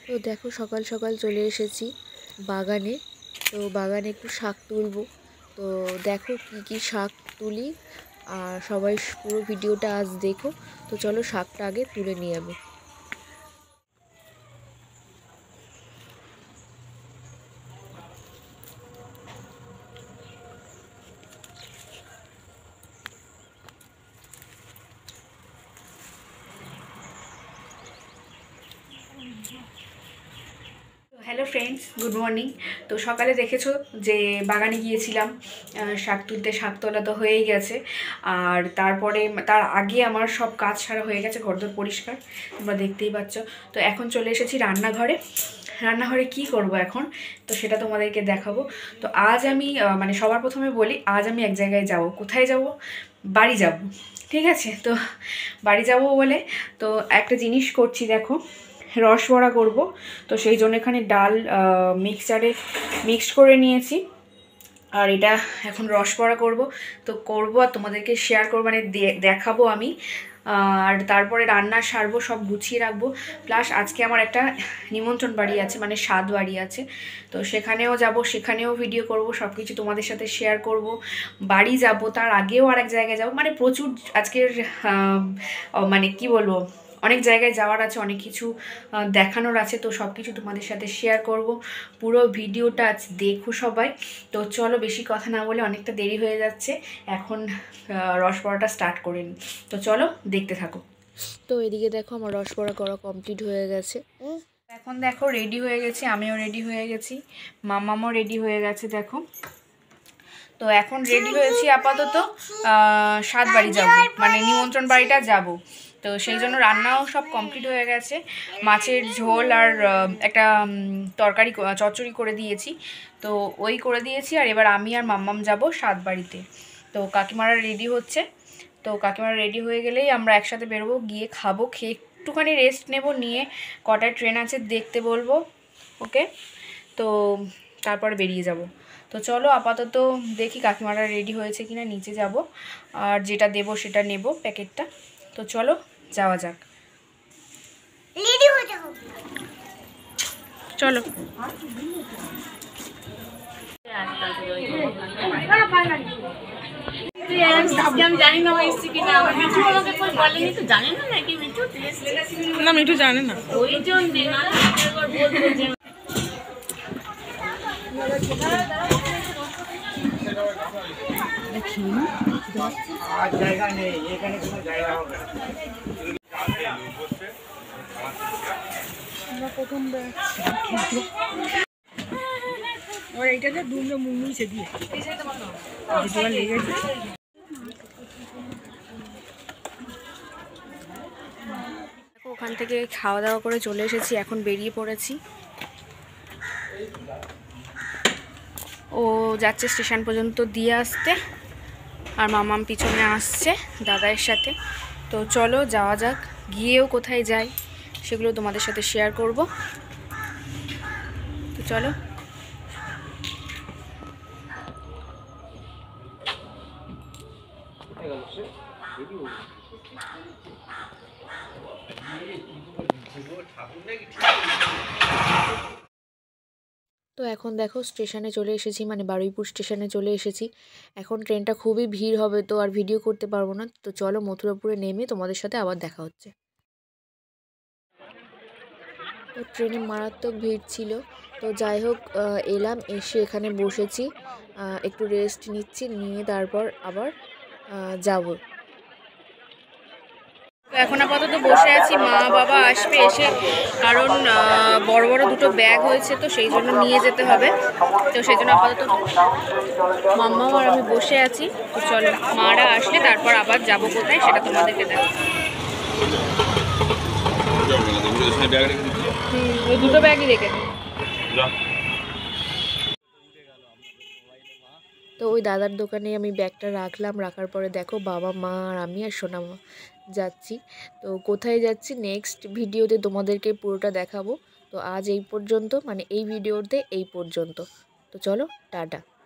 তো দেখো সকাল সকাল চলে এসেছি বাগানে। তো বাগানে একটু শাক তুলবো। তো দেখো কি কি শাক তুলি, আর সবাই পুরো ভিডিওটা আজ দেখো। তো চলো শাকটা আগে তুলে নিয়ে যাবো। Hello friends, good morning. তো সকালে দেখেছো যে বাগানে গিয়েছিলাম শাক তুলতে। শাক তোলা তো হয়েই গেছে, আর তার আগে আমার সব কাজ সারা হয়ে গেছে, ঘরদোর পরিষ্কার তোমরা দেখতেই পাচ্ছ। তো এখন চলে এসেছি রান্নাঘরে কি করব এখন, তো সেটা তোমাদেরকে দেখাবো। তো আজ আমি মানে সবার প্রথমে বলি, আজ আমি এক জায়গায় যাব। কোথায় যাব? বাড়ি যাব, ঠিক আছে? তো বাড়ি যাব বলে তো একটা জিনিস করছি, দেখো রস বড়া করব। তো সেই জন্য এখানে ডাল মিক্সড করে নিয়েছি, আর এটা এখন রস বড়া করব। তো করব আর তোমাদেরকে শেয়ার করবো, মানে দেখাবো আমি। আর তারপরে রান্না সারবো, সব গুছিয়ে রাখবো। প্লাস আজকে আমার একটা নিমন্ত্রণ বাড়ি আছে, মানে স্বাদ বাড়ি আছে। তো সেখানেও যাব, সেখানেও ভিডিও করব, সব কিছু তোমাদের সাথে শেয়ার করব। বাড়ি যাব, তার আগেও আর এক জায়গায় যাব, মানে প্রচুর আজকের মানে কি বলবো, অনেক জায়গায় যাওয়ার আছে, অনেক কিছু দেখানোর আছে। তো সব কিছু তোমাদের সাথে শেয়ার করব। পুরো ভিডিওটা আজ দেখো সবাই। তো চলো বেশি কথা না বলে, অনেকটা দেরি হয়ে যাচ্ছে, এখন রস বড়াটা স্টার্ট করে নিই। তো চলো দেখতে থাকো। তো এদিকে দেখো আমার রস বড়া করা কমপ্লিট হয়ে গেছে। এখন দেখো রেডি হয়ে গেছি, আমিও রেডি হয়ে গেছি, মামামও রেডি হয়ে গেছে দেখো। তো এখন রেডি হয়েছি, আপাতত সাত বাড়ি যাব, মানে নিমন্ত্রণ বাড়িটা যাব। তো সেই জন্য রান্নাও সব কমপ্লিট হয়ে গেছে। মাছের ঝোল আর একটা তরকারি চচ্চড়ি করে দিয়েছি। তো ওই করে দিয়েছি, আর এবার আমি আর মাম্মাম যাব সাত বাড়িতে। তো কাকিমারা রেডি হচ্ছে। তো কাকিমারা রেডি হয়ে গেলেই আমরা একসাথে বেরোবো, গিয়ে খাবো, খেয়ে একটুখানি রেস্ট নেব, নিয়ে কটায় ট্রেন আছে দেখতে বলবো ওকে। তো তারপরে বেরিয়ে যাব। তো চলো আপাতত দেখি কাকিমারা রেডি হয়েছে কিনা, নিচে যাব, আর যেটা দেব সেটা নেব প্যাকেটটা। তো চলো যাওয়া যাক, চলো। না মিঠু জানে না, ওই জন্য জায়গা নেই এখানে, কোনো জায়গা হবে না। এইটাতে দুমড়ে মুড়মুড়ছে দিয়ে লেগেছে। ওখান থেকে খাওয়া দাওয়া করে চলে এসেছি, এখন বেরিয়ে পড়েছি। ও যাচ্ছে স্টেশন পর্যন্ত দিয়ে আসতে, আর মামাম পিছনে আসছে দাদার সাথে। তো চলো যাওয়া যাক, গিয়েও কোথায় যাই সেগুলো তোমাদের সাথে শেয়ার করব। তো চলো। তো এখন দেখো স্টেশনে চলে এসেছি, মানে বারুইপুর স্টেশনে চলে এসেছি। এখন ট্রেনটা খুবই ভিড় হবে, তো আর ভিডিও করতে পারবো না। তো চলো মথুরাপুরে নেমে তোমাদের সাথে আবার দেখা হচ্ছে। তো ট্রেনে মারাত্মক ভিড় ছিল। তো যাই হোক এলাম, এসে এখানে বসেছি, একটু রেস্ট নিচ্ছি, নিয়ে তারপর আবার যাব। তো এখন আপাতত বসে আছি, মা বাবা আসবে এসে, কারণ বড় বড় দুটো ব্যাগ হয়েছে, তো সেই জন্য নিয়ে যেতে হবে। তো সেই জন্য আপাতত মাম্মাও আর আমি বসে আছি। তো চলো মারা আসলে তারপর আবার যাব কোথায় সেটা তোমাদেরকে দেখো। ওই দুটো ব্যাগই রেখে দিই। তো ওই দাদার দোকানে আমি ব্যাগটা রাখলাম, রাখার পরে দেখো বাবা মা আর আমি আর সোনা মা যাচ্ছি। তো কোথায় যাচ্ছি নেক্সট ভিডিওতে তোমাদেরকে পুরোটা দেখাবো। তো আজ এই পর্যন্ত, মানে এই ভিডিওতে এই পর্যন্ত। তো চলো টাটা।